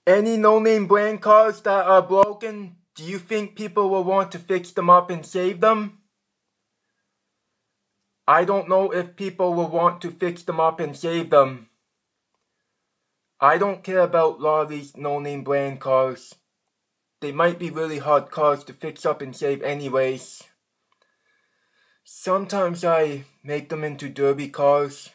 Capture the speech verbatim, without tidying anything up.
Any no-name brand cars that are broken, do you think people will want to fix them up and save them? I don't know if people will want to fix them up and save them. I don't care about a lot of these no-name brand cars. They might be really hard cars to fix up and save anyways. Sometimes I make them into derby cars.